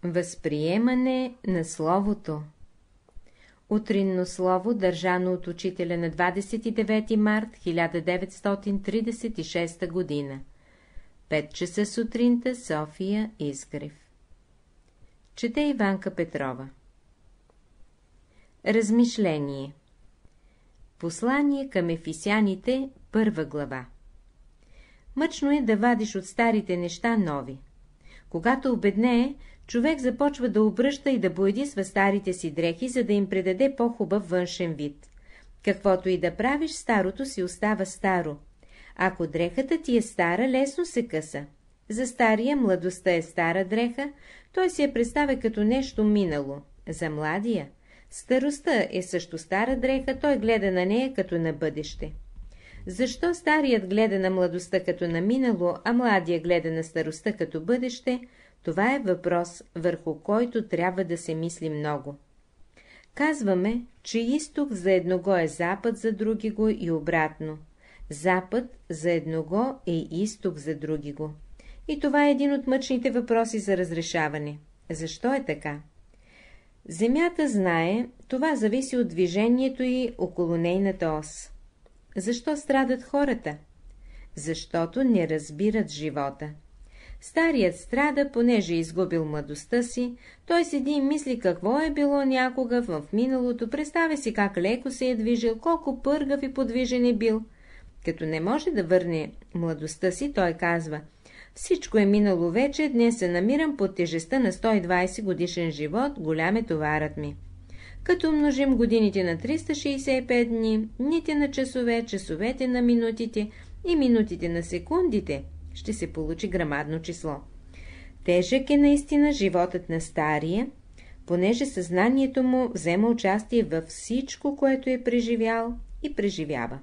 Възприемане на словото. Утринно слово, държано от учителя на 29 март 1936 година. 5 часа сутринта, София, Изгрев. Чете Иванка Петрова. Размишление. Послание към ефисяните, 1 глава. Мъчно е да вадиш от старите неща нови. Когато обеднее, човек започва да обръща и да боядисва старите си дрехи, за да им придаде по-хубав външен вид. Каквото и да правиш, старото си остава старо. Ако дрехата ти е стара, лесно се къса. За стария младостта е стара дреха, той си я представя като нещо минало. За младия старостта е също стара дреха, той гледа на нея като на бъдеще. Защо старият гледа на младостта като на минало, а младия гледа на старостта като бъдеще, това е въпрос, върху който трябва да се мисли много. Казваме, че изток за едного е запад, за другиго и обратно. Запад за едного е изток за другиго. И това е един от мъчните въпроси за разрешаване. Защо е така? Земята знае, това зависи от движението й около нейната ос. Защо страдат хората? Защото не разбират живота. Старият страда, понеже е изгубил младостта си, той седи и мисли какво е било някога в миналото, представя си как леко се е движил, колко пъргав и подвижен е бил. Като не може да върне младостта си, той казва: всичко е минало вече, днес се намирам под тежестта на 120 годишен живот, голям е товарът ми. Като умножим годините на 365 дни, дните на часове, часовете на минутите и минутите на секундите, ще се получи грамадно число. Тежък е наистина животът на стария, понеже съзнанието му взема участие във всичко, което е преживял и преживява.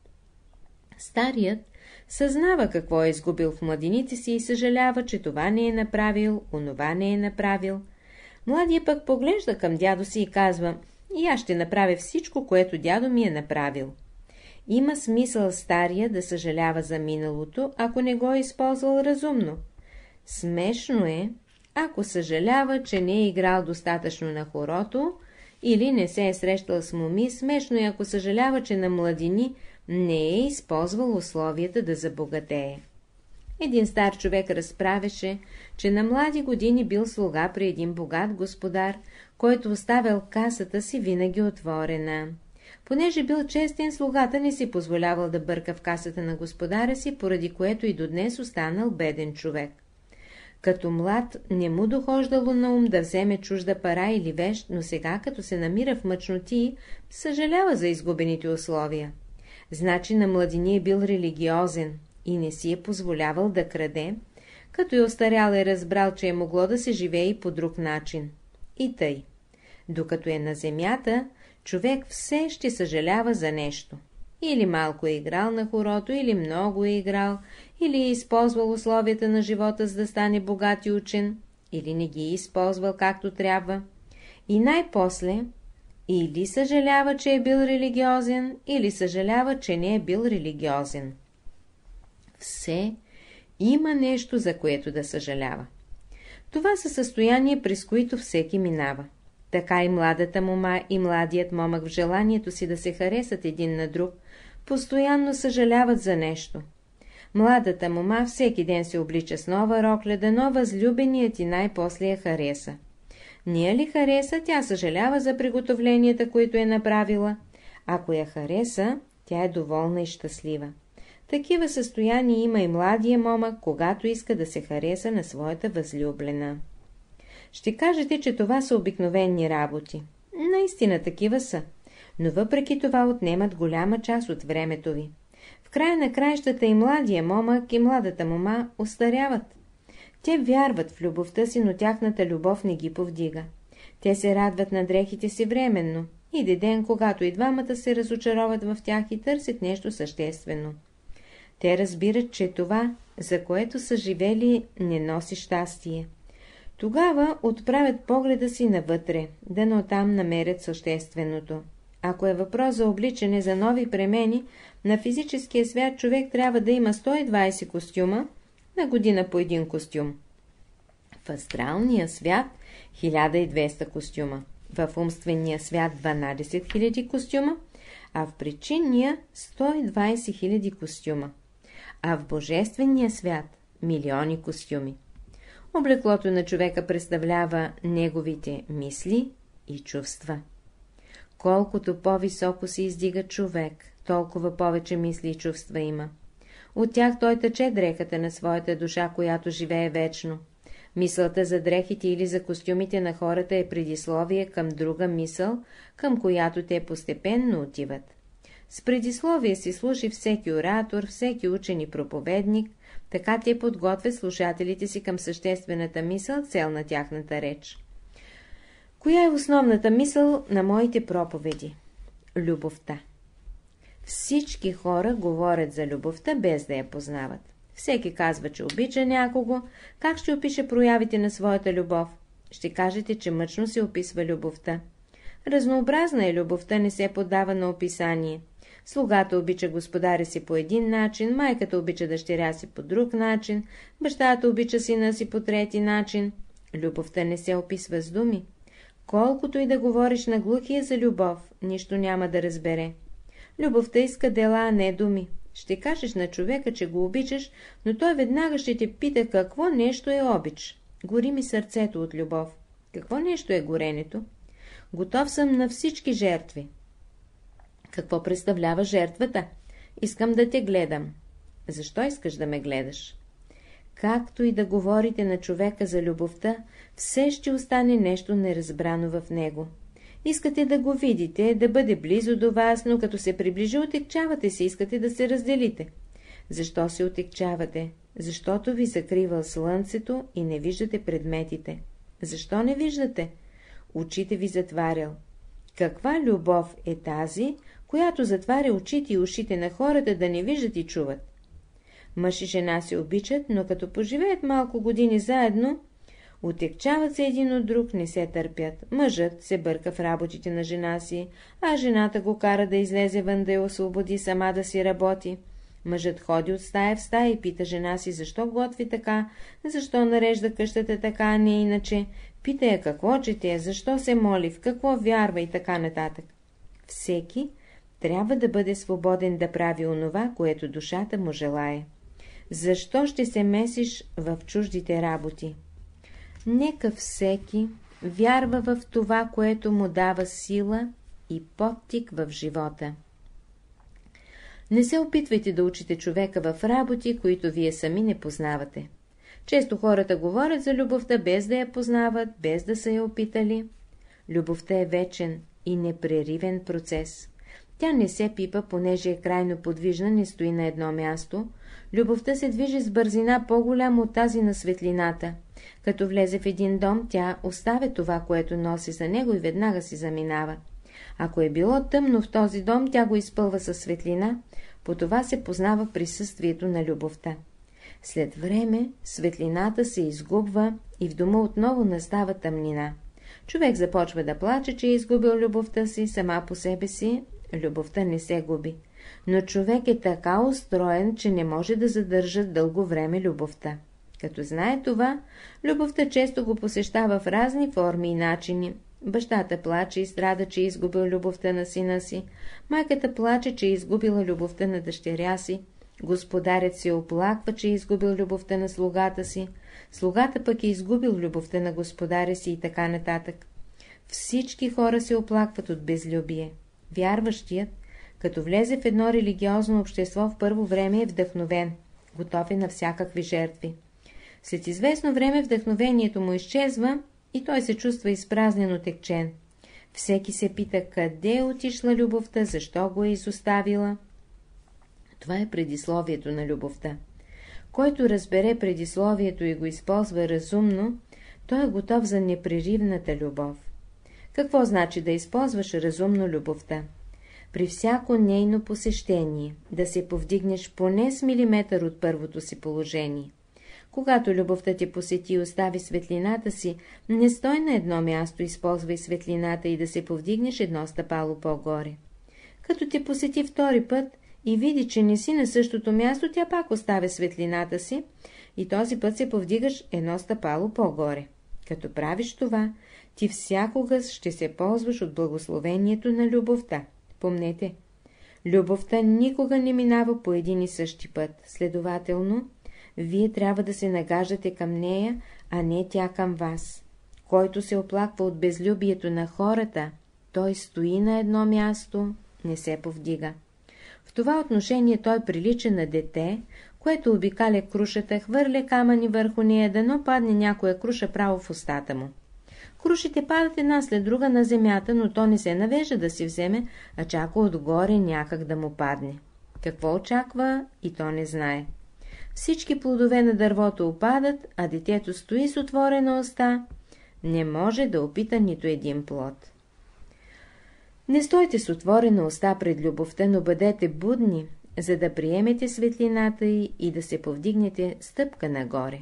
Старият съзнава какво е изгубил в младините си и съжалява, че това не е направил, онова не е направил. Младият пък поглежда към дядо си и казва: и аз ще направя всичко, което дядо ми е направил. Има смисъл стария да съжалява за миналото, ако не го е използвал разумно. Смешно е, ако съжалява, че не е играл достатъчно на хорото или не се е срещал с моми. Смешно е, ако съжалява, че на младини не е използвал условията да забогатее. Един стар човек разправяше, че на млади години бил слуга при един богат господар, който оставял касата си винаги отворена. Понеже бил честен, слугата не си позволявал да бърка в касата на господаря си, поради което и до днес останал беден човек. Като млад не му дохождало на ум да вземе чужда пара или вещ, но сега, като се намира в мъчноти, съжалява за изгубените условия. Значи на младини е бил религиозен и не си е позволявал да краде, като е остарял и разбрал, че е могло да се живее и по друг начин. И тъй. Докато е на земята, човек все ще съжалява за нещо. Или малко е играл на хорото, или много е играл, или е използвал условията на живота, за да стане богат и учен, или не ги е използвал както трябва. И най-после или съжалява, че е бил религиозен, или съжалява, че не е бил религиозен. Все има нещо, за което да съжалява. Това са състояния, през които всеки минава. Така и младата мома и младият момък в желанието си да се харесат един на друг, постоянно съжаляват за нещо. Младата мома всеки ден се облича с нова рокледа, но възлюбеният и най-после я хареса. Не я ли хареса, тя съжалява за приготовленията, които е направила. Ако я хареса, тя е доволна и щастлива. Такива състояния има и младия момък, когато иска да се хареса на своята възлюблена. Ще кажете, че това са обикновени работи. Наистина такива са, но въпреки това отнемат голяма част от времето ви. В края на краищата и младия момък, и младата мома остаряват. Те вярват в любовта си, но тяхната любов не ги повдига. Те се радват на дрехите си временно. Иде ден, когато и двамата се разочароват в тях и търсят нещо съществено. Те разбират, че това, за което са живели, не носи щастие. Тогава отправят погледа си навътре, дано там намерят същественото. Ако е въпрос за обличане за нови премени, на физическия свят човек трябва да има 120 костюма, на година по един костюм. В астралния свят 1200 костюма, в умствения свят 12 000 костюма, а в причинния 120 000 костюма, а в божествения свят милиони костюми. Облеклото на човека представлява неговите мисли и чувства. Колкото по-високо се издига човек, толкова повече мисли и чувства има. От тях той тъче дрехата на своята душа, която живее вечно. Мисълта за дрехите или за костюмите на хората е предисловие към друга мисъл, към която те постепенно отиват. С предисловие си служи всеки оратор, всеки учен и проповедник, така те подготвят слушателите си към съществената мисъл, цел на тяхната реч. Коя е основната мисъл на моите проповеди? Любовта. Всички хора говорят за любовта, без да я познават. Всеки казва, че обича някого. Как ще опише проявите на своята любов? Ще кажете, че мъчно се описва любовта. Разнообразна е любовта, не се поддава на описание. Слугата обича господаря си по един начин, майката обича дъщеря си по друг начин, бащата обича сина си по трети начин. Любовта не се описва с думи. Колкото и да говориш на глухия за любов, нищо няма да разбере. Любовта иска дела, а не думи. Ще кажеш на човека, че го обичаш, но той веднага ще те пита какво нещо е обич. Гори ми сърцето от любов. Какво нещо е горенето? Готов съм на всички жертви. Какво представлява жертвата? Искам да те гледам. Защо искаш да ме гледаш? Както и да говорите на човека за любовта, все ще остане нещо неразбрано в него. Искате да го видите, да бъде близо до вас, но като се приближи, отекчавате се, искате да се разделите. Защо се отекчавате? Защото ви закрива слънцето и не виждате предметите. Защо не виждате? Очите ви затварял. Каква любов е тази, която затваря очите и ушите на хората да не виждат и чуват? Мъж и жена се обичат, но като поживеят малко години заедно, отекчават се един от друг, не се търпят. Мъжът се бърка в работите на жена си, а жената го кара да излезе вън да я освободи, сама да си работи. Мъжът ходи от стая в стая и пита жена си, защо готви така, защо нарежда къщата така, а не иначе. Пита я какво чете, защо се моли, в какво вярва и така нататък. Всеки трябва да бъде свободен да прави онова, което душата му желае. Защо ще се месиш в чуждите работи? Нека всеки вярва в това, което му дава сила и подтик в живота. Не се опитвайте да учите човека в работи, които вие сами не познавате. Често хората говорят за любовта, без да я познават, без да са я опитали. Любовта е вечен и непреривен процес. Тя не се пипа, понеже е крайно подвижна, не стои на едно място. Любовта се движи с бързина по-голяма от тази на светлината. Като влезе в един дом, тя оставя това, което носи за него и веднага си заминава. Ако е било тъмно в този дом, тя го изпълва със светлина, по това се познава присъствието на любовта. След време светлината се изгубва и в дома отново настава тъмнина. Човек започва да плаче, че е изгубил любовта си, сама по себе си любовта не се губи. Но човек е така устроен, че не може да задържа дълго време любовта. Като знае това, любовта често го посещава в разни форми и начини. Бащата плаче и страда, че е изгубил любовта на сина си. Майката плаче, че е изгубила любовта на дъщеря си. Господарят се оплаква, че е изгубил любовта на слугата си. Слугата пък е изгубил любовта на господаря си и така нататък. Всички хора се оплакват от безлюбие. Вярващият, като влезе в едно религиозно общество, в първо време е вдъхновен, готов е на всякакви жертви. След известно време вдъхновението му изчезва и той се чувства изпразнен, отекчен. Всеки се пита, къде е отишла любовта, защо го е изоставила. Това е предисловието на любовта. Който разбере предисловието и го използва разумно, той е готов за непреривната любов. Какво значи да използваш разумно любовта? При всяко нейно посещение да се повдигнеш поне с милиметър от първото си положение. Когато любовта те посети и остави светлината си, не стой на едно място, използвай светлината и да се повдигнеш едно стъпало по-горе. Като те посети втори път и види, че не си на същото място, тя пак оставя светлината си и този път се повдигаш едно стъпало по-горе. Като правиш това, ти всякога ще се ползваш от благословението на любовта. Помнете, любовта никога не минава по един и същи път. Следователно, вие трябва да се нагаждате към нея, а не тя към вас. Който се оплаква от безлюбието на хората, той стои на едно място, не се повдига. В това отношение той прилича на дете, което обикаля крушата, хвърля камъни върху нея, дано падне някоя круша право в устата му. Крушите падат една след друга на земята, но то не се навежда да си вземе, а чака отгоре някак да му падне. Какво очаква, и то не знае. Всички плодове на дървото опадат, а детето стои с отворена уста, не може да опита нито един плод. Не стойте с отворена уста пред любовта, но бъдете будни, за да приемете светлината й и да се повдигнете стъпка нагоре.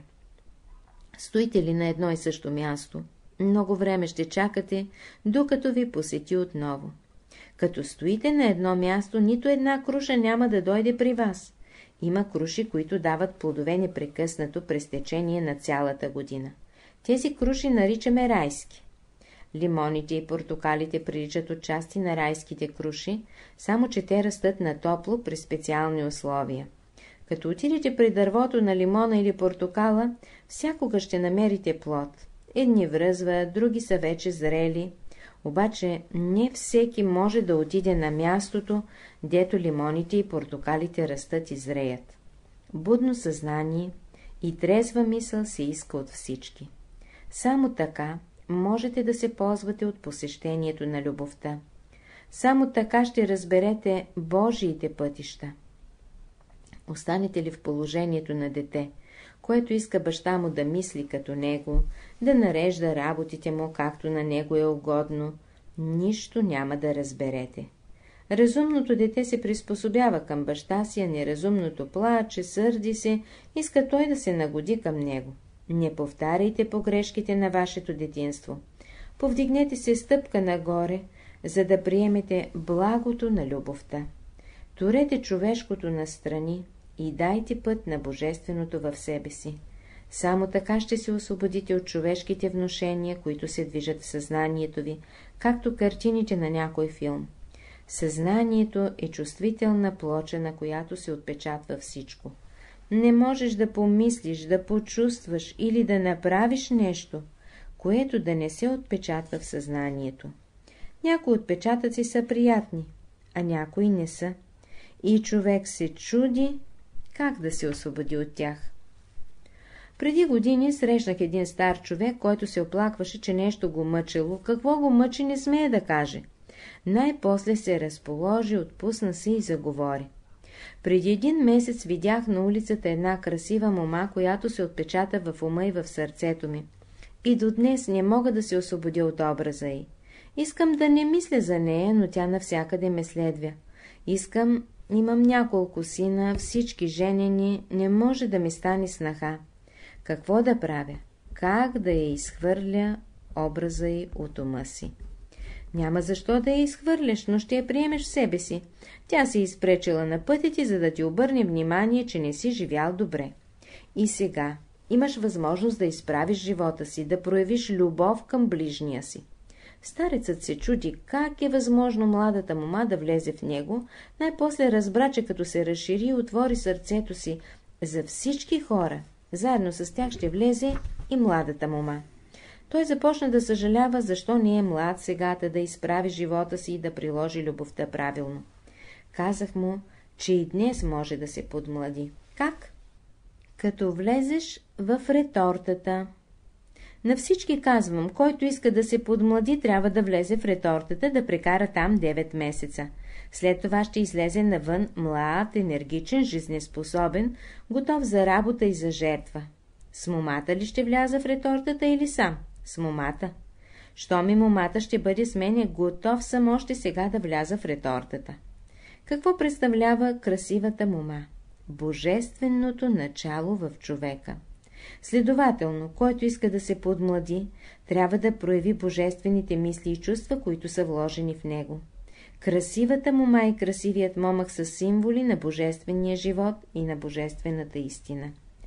Стоите ли на едно и също място, много време ще чакате, докато ви посети отново. Като стоите на едно място, нито една круша няма да дойде при вас. Има круши, които дават плодове непрекъснато през течение на цялата година. Тези круши наричаме райски. Лимоните и портокалите приличат отчасти на райските круши, само че те растат на топло при специални условия. Като отидете при дървото на лимона или портокала, всякога ще намерите плод. Едни връзват, други са вече зрели, обаче не всеки може да отиде на мястото, дето лимоните и портокалите растат и зреят. Будно съзнание и трезва мисъл се иска от всички. Само така можете да се ползвате от посещението на любовта. Само така ще разберете Божиите пътища. Останете ли в положението на дете, което иска баща му да мисли като него, да нарежда работите му, както на него е угодно, нищо няма да разберете. Разумното дете се приспособява към баща си, а неразумното плаче, сърди се, иска той да се нагоди към него. Не повтаряйте погрешките на вашето детинство. Повдигнете се стъпка нагоре, за да приемете благото на любовта. Турете човешкото настрани и дайте път на божественото в себе си. Само така ще се освободите от човешките внушения, които се движат в съзнанието ви, както картините на някой филм. Съзнанието е чувствителна плоча, на която се отпечатва всичко. Не можеш да помислиш, да почувстваш или да направиш нещо, което да не се отпечатва в съзнанието. Някои отпечатъци са приятни, а някои не са. И човек се чуди как да се освободи от тях. Преди години срещнах един стар човек, който се оплакваше, че нещо го мъчело. Какво го мъчи, не смее да каже. Най-после се разположи, отпусна се и заговори. Преди един месец видях на улицата една красива мома, която се отпечата в ума и в сърцето ми. И до днес не мога да се освободя от образа й. Искам да не мисля за нея, но тя навсякъде ме следва. Имам няколко сина, всички женени, не може да ми стане снаха. Какво да правя? Как да я изхвърля образа й от ума си? Няма защо да я изхвърляш, но ще я приемеш в себе си. Тя се изпречила на пътя ти, за да ти обърне внимание, че не си живял добре. И сега имаш възможност да изправиш живота си, да проявиш любов към ближния си. Старецът се чуди как е възможно младата мома да влезе в него, най-после разбра, че като се разшири и отвори сърцето си за всички хора, заедно с тях ще влезе и младата мома. Той започна да съжалява, защо не е млад сегата да изправи живота си и да приложи любовта правилно. Казах му, че и днес може да се подмлади. Как? Като влезеш в ретортата. На всички казвам, който иска да се подмлади, трябва да влезе в ретортата, да прекара там 9 месеца. След това ще излезе навън млад, енергичен, жизнеспособен, готов за работа и за жертва. С момата ли ще вляза в ретортата или сам? С момата. Щом и момата ще бъде с мене, готов съм още сега да вляза в ретортата. Какво представлява красивата мома? Божественото начало в човека. Следователно, който иска да се подмлади, трябва да прояви божествените мисли и чувства, които са вложени в него. Красивата мома и красивият момък са символи на божествения живот и на божествената истина.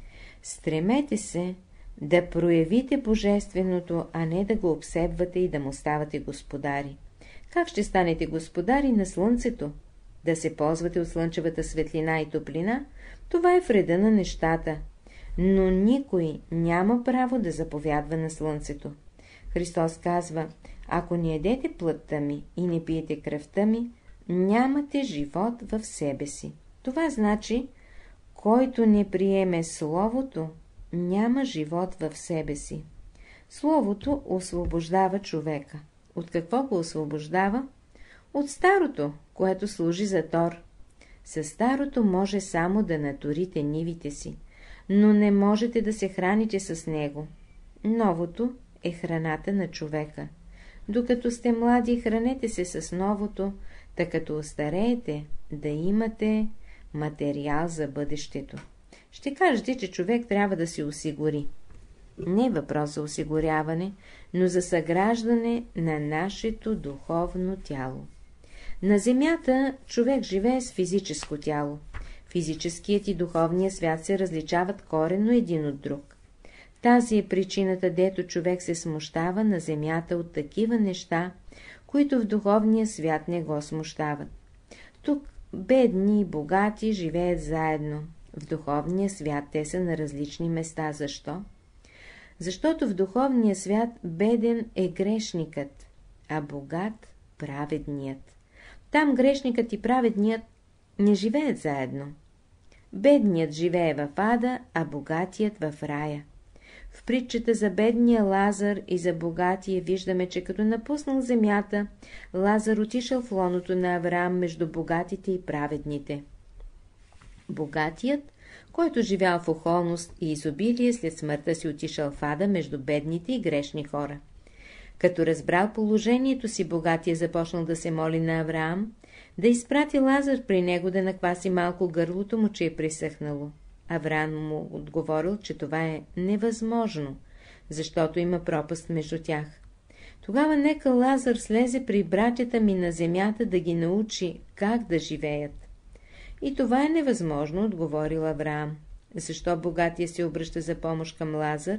Стремете се да проявите божественото, а не да го обсебвате и да му ставате господари. Как ще станете господари на слънцето? Да се ползвате от слънчевата светлина и топлина, това е вреда на нещата, но никой няма право да заповядва на слънцето. Христос казва: ако не ядете плътта ми и не пиете кръвта ми, нямате живот в себе си. Това значи, който не приеме Словото, няма живот в себе си. Словото освобождава човека. От какво го освобождава? От старото, което служи за тор. Със старото може само да наторите нивите си, но не можете да се храните с него. Новото е храната на човека. Докато сте млади, хранете се с новото, та като остареете, да имате материал за бъдещето. Ще кажете, че човек трябва да се осигури. Не е въпрос за осигуряване, но за съграждане на нашето духовно тяло. На земята човек живее с физическо тяло. Физическият и духовният свят се различават коренно един от друг. Тази е причината, дето човек се смущава на земята от такива неща, които в духовния свят не го смущават. Тук бедни и богати живеят заедно. В духовния свят те са на различни места. Защо? Защото в духовния свят беден е грешникът, а богат – праведният. Там грешникът и праведният не живеят заедно. Бедният живее в ада, а богатият в рая. В притчата за бедния Лазар и за богатия виждаме, че като напуснал земята, Лазар отишъл в лоното на Авраам между богатите и праведните. Богатият, който живял в охолност и изобилие, след смъртта си отишъл в ада между бедните и грешни хора. Като разбрал положението си, богатия започнал да се моли на Авраам, да изпрати Лазар при него да накваси малко гърлото му, че е присъхнало. Авраам му отговорил, че това е невъзможно, защото има пропаст между тях. Тогава нека Лазар слезе при братята ми на земята да ги научи как да живеят. И това е невъзможно, отговорил Авраам. Защо богатия се обръща за помощ към Лазар?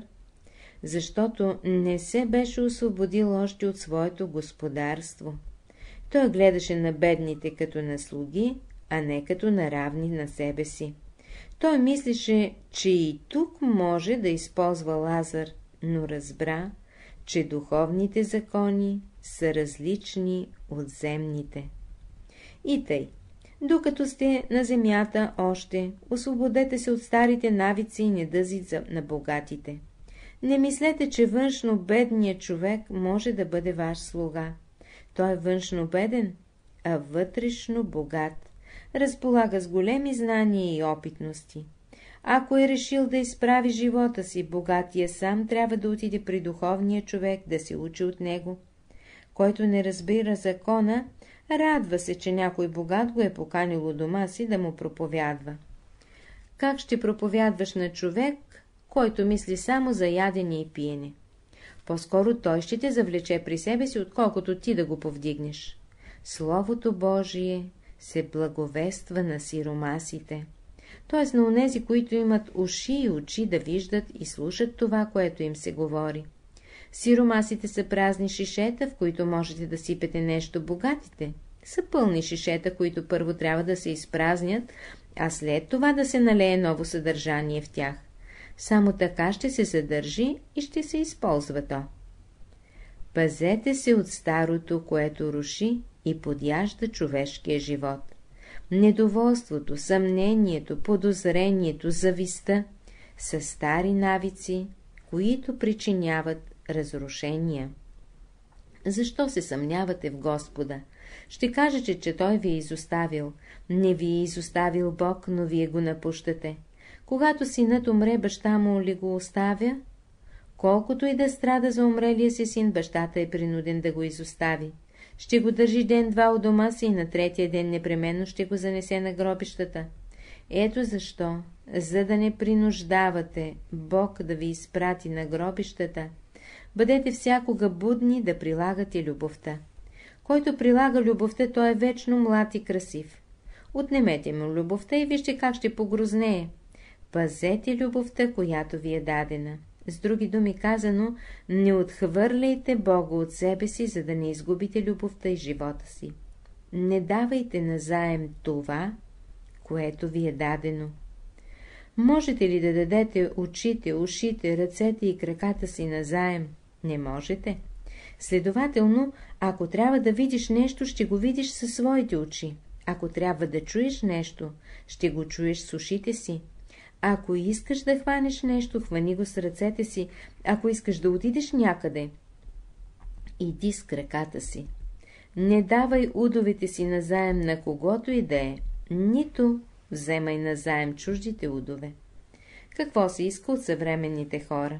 Защото не се беше освободил още от своето господарство. Той гледаше на бедните като на слуги, а не като на равни на себе си. Той мислеше, че и тук може да използва Лазар, но разбра, че духовните закони са различни от земните. И тъй, докато сте на земята още, освободете се от старите навици и недъзи на богатите. Не мислете, че външно бедният човек може да бъде ваш слуга. Той е външно беден, а вътрешно богат. Разполага с големи знания и опитности. Ако е решил да изправи живота си, богатия сам трябва да отиде при духовния човек, да се учи от него. Който не разбира закона, радва се, че някой богат го е поканил у дома си да му проповядва. Как ще проповядваш на човек, който мисли само за ядене и пиене? По-скоро той ще те завлече при себе си, отколкото ти да го повдигнеш. Словото Божие се благовества на сиромасите, т.е. на онези, които имат уши и очи да виждат и слушат това, което им се говори. Сиромасите са празни шишета, в които можете да сипете нещо, богатите са пълни шишета, които първо трябва да се изпразнят, а след това да се налее ново съдържание в тях. Само така ще се съдържи и ще се използва то. Пазете се от старото, което руши и подяжда човешкия живот. Недоволството, съмнението, подозрението, завистта са стари навици, които причиняват разрушения. Защо се съмнявате в Господа? Ще кажете, че Той ви е изоставил. Не ви е изоставил Бог, но вие го напущате. Когато синът умре, баща му ли го оставя? Колкото и да страда за умрелия си син, бащата е принуден да го изостави. Ще го държи ден-два у дома си и на третия ден непременно ще го занесе на гробищата. Ето защо, за да не принуждавате Бог да ви изпрати на гробищата, бъдете всякога будни да прилагате любовта. Който прилага любовта, той е вечно млад и красив. Отнемете му любовта и вижте как ще погрознее. Пазете любовта, която ви е дадена. С други думи казано, не отхвърляйте Бога от себе си, за да не изгубите любовта и живота си. Не давайте назаем това, което ви е дадено. Можете ли да дадете очите, ушите, ръцете и краката си назаем? Не можете. Следователно, ако трябва да видиш нещо, ще го видиш със своите очи. Ако трябва да чуеш нещо, ще го чуеш с ушите си. Ако искаш да хванеш нещо, хвани го с ръцете си. Ако искаш да отидеш някъде, иди с краката си. Не давай удовете си назаем на когото и да е, нито вземай назаем чуждите удове. Какво се иска от съвременните хора?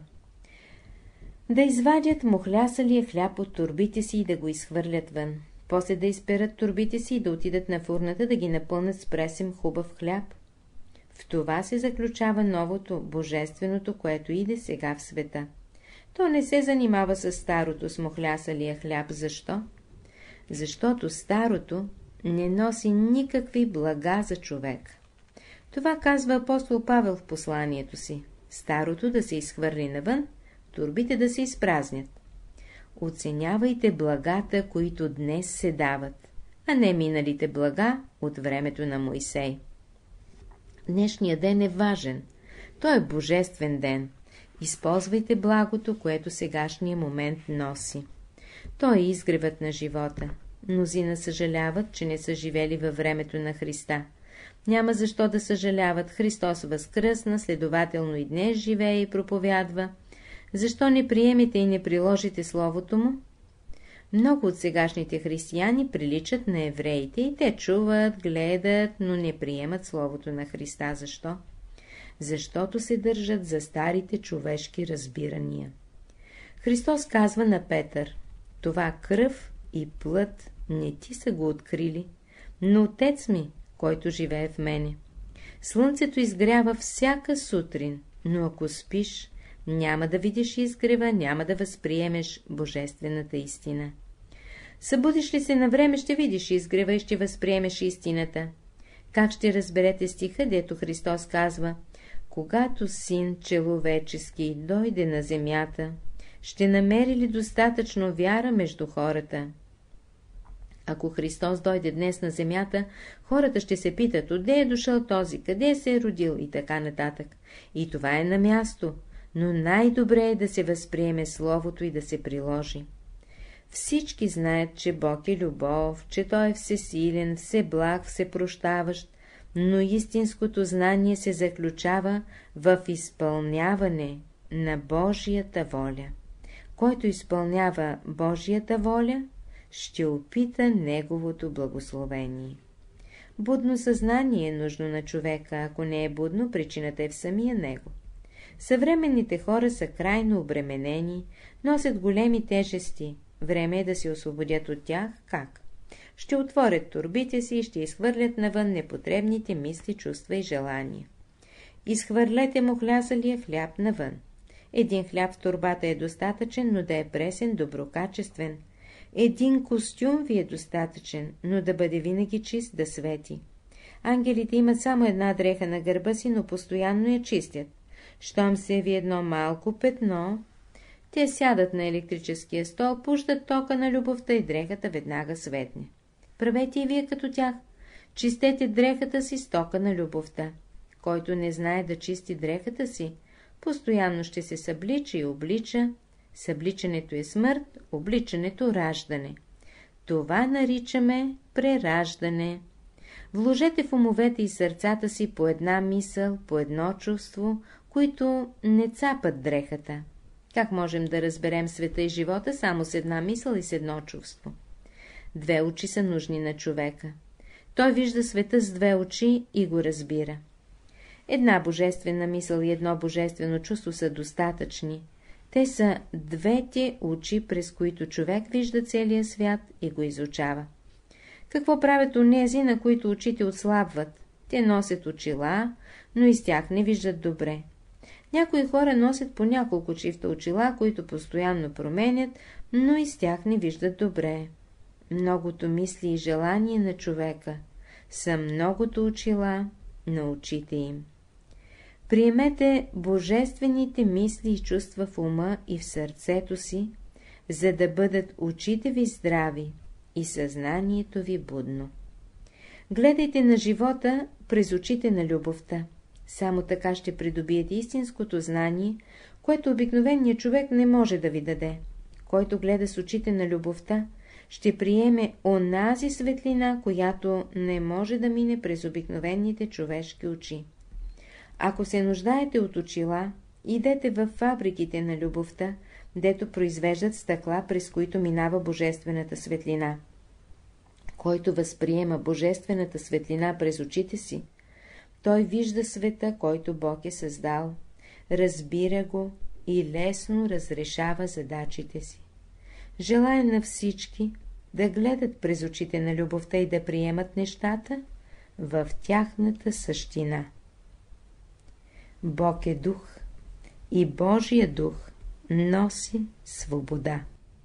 Да извадят мухлясалия хляб от торбите си и да го изхвърлят вън. После да изперат торбите си и да отидат на фурната да ги напълнят с пресен хубав хляб. В това се заключава новото, божественото, което иде сега в света. То не се занимава с старото, с мухлясалия хляб. Защо? Защото старото не носи никакви блага за човек. Това казва апостол Павел в посланието си. Старото да се изхвърли навън, торбите да се изпразнят. Оценявайте благата, които днес се дават, а не миналите блага от времето на Мойсей. Днешният ден е важен. Той е божествен ден. Използвайте благото, което сегашния момент носи. Той е изгревът на живота. Мнозина съжаляват, че не са живели във времето на Христа. Няма защо да съжаляват. Христос възкръсна, следователно и днес живее и проповядва. Защо не приемете и не приложите словото му? Много от сегашните християни приличат на евреите и те чуват, гледат, но не приемат словото на Христа. Защо? Защото се държат за старите човешки разбирания. Христос казва на Петър: това кръв и плът не ти са го открили, но Отец ми, който живее в мене. Слънцето изгрява всяка сутрин, но ако спиш, няма да видиш изгрева, няма да възприемеш божествената истина. Събудиш ли се на време, ще видиш изгрева и ще възприемеш истината. Как ще разберете стиха, дето Христос казва: когато Син човечески дойде на земята, ще намери ли достатъчно вяра между хората? Ако Христос дойде днес на земята, хората ще се питат: отде е дошъл този, къде се е родил и така нататък. И това е на място, но най-добре е да се възприеме Словото и да се приложи. Всички знаят, че Бог е любов, че Той е всесилен, всеблаг, всепрощаващ, но истинското знание се заключава в изпълняване на Божията воля. Който изпълнява Божията воля, ще опита Неговото благословение. Будно съзнание е нужно на човека, ако не е будно, причината е в самия него. Съвременните хора са крайно обременени, носят големи тежести. Време е да се освободят от тях. Как? Ще отворят торбите си и ще изхвърлят навън непотребните мисли, чувства и желания. Изхвърлете мухлясалия хляб навън. Един хляб в торбата е достатъчен, но да е пресен, доброкачествен. Един костюм ви е достатъчен, но да бъде винаги чист, да свети. Ангелите имат само една дреха на гърба си, но постоянно я чистят. Щом се яви едно малко петно, те сядат на електрическия стол, пущат тока на любовта и дрехата веднага светне. Правете и вие като тях. Чистете дрехата си с тока на любовта. Който не знае да чисти дрехата си, постоянно ще се съблича и облича. Събличането е смърт, обличането раждане. Това наричаме прераждане. Вложете в умовете и сърцата си по една мисъл, по едно чувство, които не цапат дрехата. Как можем да разберем света и живота само с една мисъл и с едно чувство? Две очи са нужни на човека. Той вижда света с две очи и го разбира. Една божествена мисъл и едно божествено чувство са достатъчни. Те са двете очи, през които човек вижда целия свят и го изучава. Какво правят онези, на които очите отслабват? Те носят очила, но и с тях не виждат добре. Някои хора носят по няколко чифта очила, които постоянно променят, но и с тях не виждат добре. Многото мисли и желания на човека са многото очила на очите им. Приемете божествените мисли и чувства в ума и в сърцето си, за да бъдат очите ви здрави и съзнанието ви будно. Гледайте на живота през очите на любовта. Само така ще придобиете истинското знание, което обикновеният човек не може да ви даде. Който гледа с очите на любовта, ще приеме онази светлина, която не може да мине през обикновените човешки очи. Ако се нуждаете от очила, идете в фабриките на любовта, дето произвеждат стъкла, през които минава божествената светлина. Който възприема божествената светлина през очите си, той вижда света, който Бог е създал, разбира го и лесно разрешава задачите си. Желая на всички да гледат през очите на любовта и да приемат нещата в тяхната същина. Бог е дух и Божия дух носи свобода.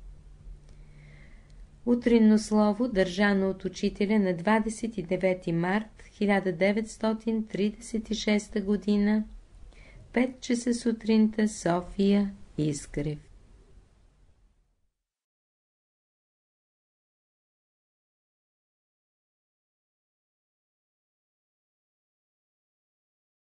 Утринно слово, държано от учителя на 29 март 1936 г., 5 часа сутринта, София, Изгрев.